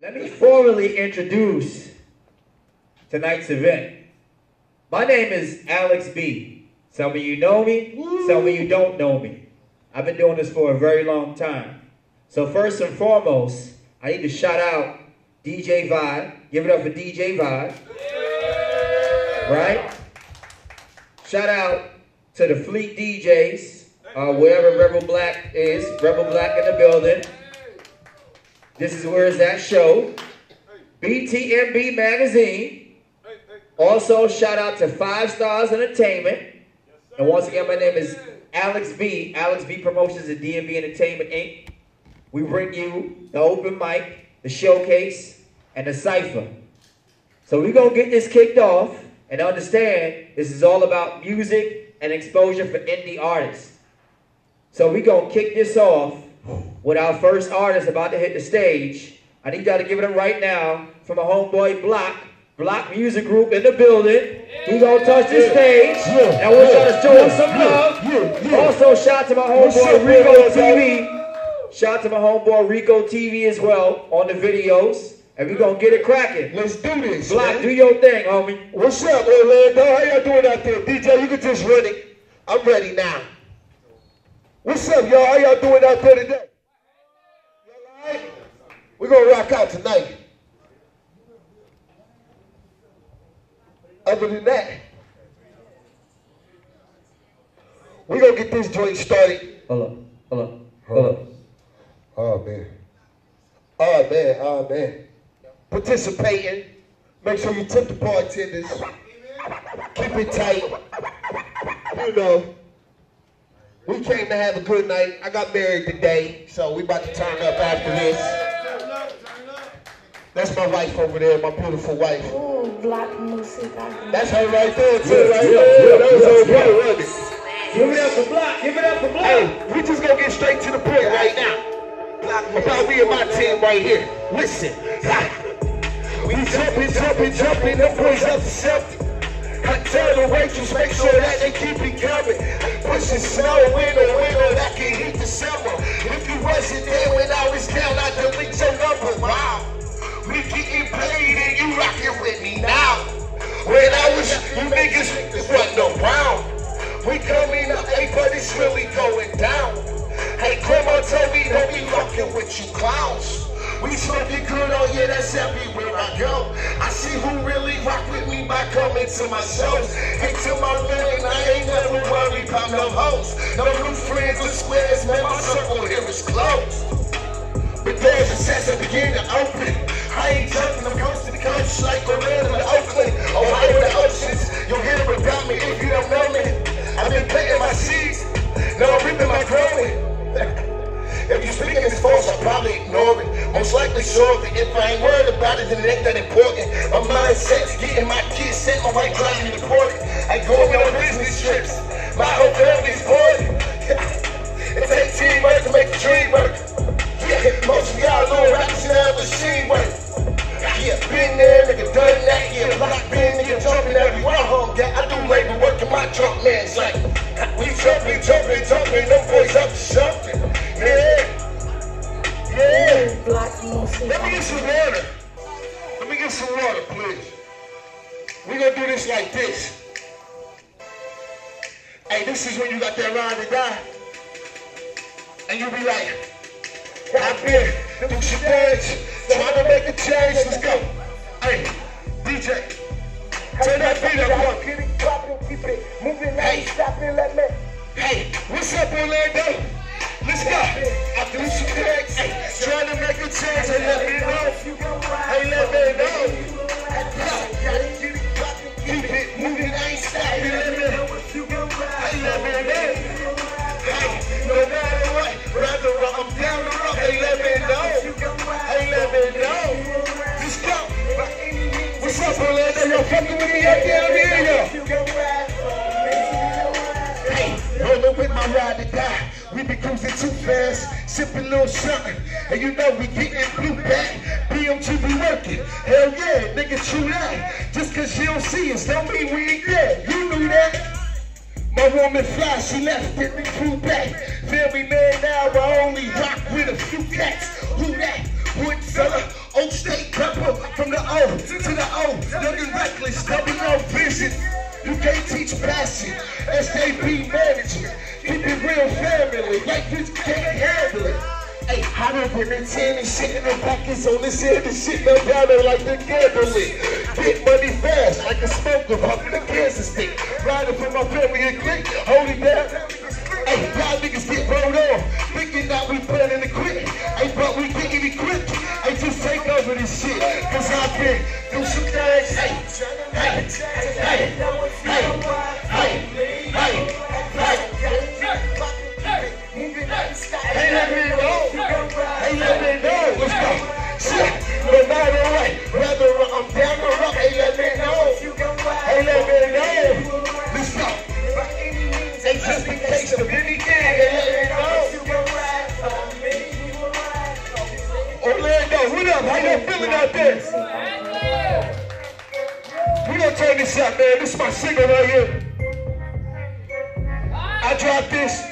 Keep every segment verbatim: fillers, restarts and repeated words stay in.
Let me formally introduce tonight's event. My name is Alex B. Some of you know me, some of you don't know me. I've been doing this for a very long time. So first and foremost, I need to shout out D J Vibe. Give it up for D J Vibe. Right? Shout out to the Fleet D Js, uh, wherever Rebel Black is. Rebel Black in the building. This is where it's at show. B T M B Magazine. Also, shout out to Five Stars Entertainment. And once again, my name is Alex B. Alex B Promotions and D M B Entertainment, Incorporated. We bring you the open mic, the showcase, and the cypher. So we're going to get this kicked off and understand this is all about music and exposure for indie artists. So we're going to kick this off with our first artist about to hit the stage. I need y'all to give it up right now from a homeboy Block. Block Music Group in the building. He's gonna touch the stage. And we're gonna show him some love. Also, shout out to my homeboy Rico T V. Shout out to my homeboy Rico T V as well on the videos. And we're gonna get it cracking. Let's do this. Block, man. do your thing, homie. What's up, Orlando? How y'all doing out there? D J, you can just run it. I'm ready now. What's up, y'all? How y'all doing out there today? Y'all all right? We're gonna rock out tonight. Other than that, we're gonna get this joint started. Hold up, hold up, hold up. Oh man. Oh man, oh man. Participating. Make sure you tip the bartenders. Keep it tight. You know. We came to have a good night. I got married today, so we about to turn up after this. That's my wife over there, my beautiful wife. Ooh, Block music. That's her right there, too, Yes, right yeah, there. yeah, That was yes, her yeah. brother, wasn't it? Give it up for Block, give it up for Block. Hey, we just gonna get straight to the point right now. About me and my team right here. Listen. We jumping, jumping, jumping, them boys up to something. I tell the waitress, make sure that they keep it coming. Pushing snow, window, window, that can heat the summer. If you wasn't there when I was down, I'd delete your number. Wow. We getting paid and you rocking with me now. When I was, you niggas wasn't around. We coming up, hey, but it's really going down. Hey, Grandma told me don't be rocking with you clowns. We smoking good, oh yeah, that's everywhere I go. I see who really rock with me by coming to my shows. Hey, to my man, I ain't never worried about no hoes. No new friends or squares, man, my circle here is closed. But there's a sense that begin to open. I ain't jumping, I'm coast to the coast like Orlando to Oakland, Ohio to oceans. You'll hear about me if you don't know me. I've been planting my seeds, now I'm reaping my growing. If you speaking this false, I'll probably ignore it. Most likely sure of it. If I ain't worried about it, then it ain't that important. My mindset's getting my kids sent, my wife driving me deported. I go on business trips, my whole family's bored. It takes teamwork to make the dream work. Yeah, most of y'all little rappers now machine work. Yeah, been there, nigga, done that. Yeah, Block been, nigga, jumping everywhere home. Yeah, I do labor work in my trunk, man. It's like, we jumping, jumping, jumping, them boys up to something. Yeah, yeah. Block music. Let me get some water. Let me get some water, please. We're gonna do this like this. Hey, this is when you got that ride or die. And you be like, I've been through some things, trying to make a change. Let's go. Hey, D J, turn that beat up. Get it poppin', keep it moving, hey, stopping, let me. Hey, what's up, Orlando? Let's go. I do some things, hey, trying to make a change. Hey, let me know. Hey, let me know. Hey, keep it moving, ain't stopping, let me know. Hey, let me know. Hey, no matter what, rather I'm down the road. Hey, let me know. Hey, let me know. Just go. What's up, Orlando? Y'all fucking with me out there? Let me hear you. Hey, rolling with my ride to die. We be cruising too fast, sipping a little something. And you know we getting blue back. B M G be working. Hell yeah, nigga, true that. Just cause you don't see us, don't mean we ain't there. You knew that. My woman fly, she left it and flew back. Family man now, I only rock with a few cats. Who that? Wood seller, Oak State From the O to the O, young and reckless, double no vision. You can't teach passion, S A P management. Keep it real family, like you can't handle it. Hey, hotter than a ten and shit in the pockets on this head and shit no powder like the candle lit. Get money fast like a smoker, pumping a cancer stick. Riding for my family and click, hold it down. Hey, y'all niggas get rolled on, thinking that we planning to quit. Hey, but we getting equipped. Hey, just take over this shit, cause I've been through some things. Hey, hey, hey, hey, hey, hey, hey. Hey, let me know. Hey, let me know. Let's go. Shit, no matter what, whether I'm down or up, hey, let me know. Hey, let me know. Let's go. Hey, just in case of anything, hey, let me know. Orlando, what up? How you feeling out there? We gonna turn this up, man. This is my single right here. I dropped this.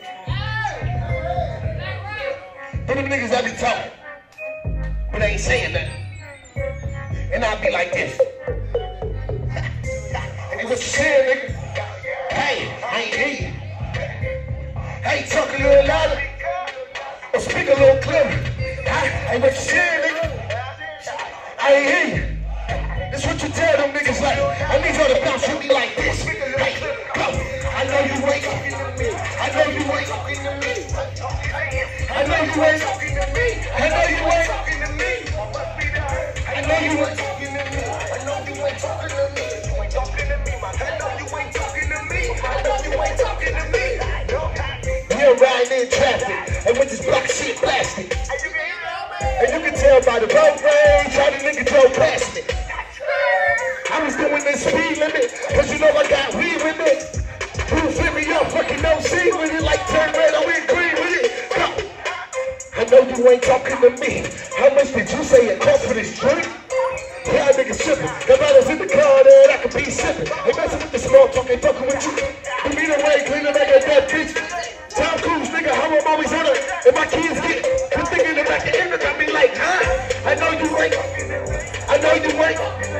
For them niggas that be talking, but they ain't saying nothing. And I'll be like this. Hey, what you saying, nigga? Hey, I ain't hear you. Hey, talk a little louder. Or speak a little clearer. Hey, what you saying, nigga? I ain't hear you. That's what you tell them niggas like. I need y'all to bounce with me like this. Hey, go. I know you ain't talking to me. I know you ain't talking to me. I know you ain't talking to me. I know you ain't talking to me. I know you ain't talking to me. I know you ain't talking to me. You ain't talking to me, man. I know you ain't talking to me. I know you ain't talking to me. We're riding in traffic, and with this black shit blasting. And you can tell by the road rage how the nigga drove past me. I was doing this speed limit, cause you know I got weed with it. Who fit me up, fucking no see with it, like turn red, I went green with it. Go. I know you ain't talking to me. How much did you say it cost for this drink? Yeah, nigga sipping. Got bottles in the car there, I could be sipping. Ain't messing with the small talk, ain't fucking with you. You mean the way, clean it like a dead bitch. Tom Cruise, nigga, how I'm always on it. And my kids get the thing in the back of the end, I be like, huh? I know you ain't. I know you ain't.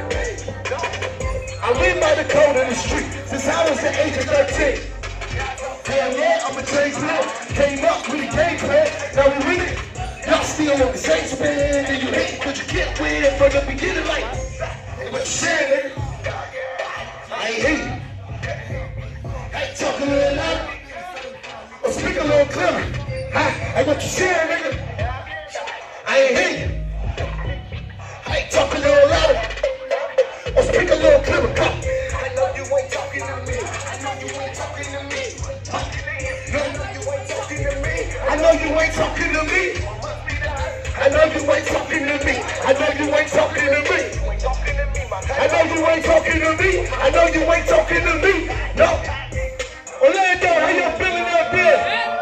I live by the code of the street since I was the age of thirteen. Hell yeah, I'ma change that. Came up with a game plan, now we with it. Y'all still on the same spin, and you hate what you get with from the beginning, like, hey, what you saying, nigga? I ain't hear you. Hey, talk a little louder, or speak a little clearer. Hey, what you saying, nigga? I ain't hear you. Hey, talk a little louder, or speak a little clearer. Come. I know you ain't talking to me. I know you ain't talking to me. I know you ain't talking to me. I know you ain't talking to me. I know you ain't talking to me. I know you ain't talking to me. I know you ain't talking to me. I know you ain't talking to me. No. Orlando, how you feeling out there?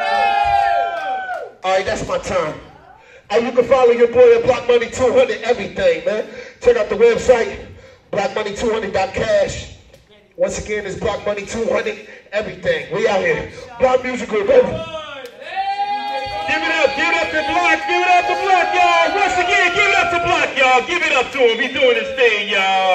All right, that's my time. Hey, you can follow your boy at Block Money two hundred, everything, man. Check out the website, block money two hundred dot cash. Once again, it's Block Money two hundred, everything. We out here. Block Music Group, baby. Give it up, give it up to Block, give it up to Block, y'all. Once again, give it up to Block, y'all. Give it up to him. He's doing his thing, y'all.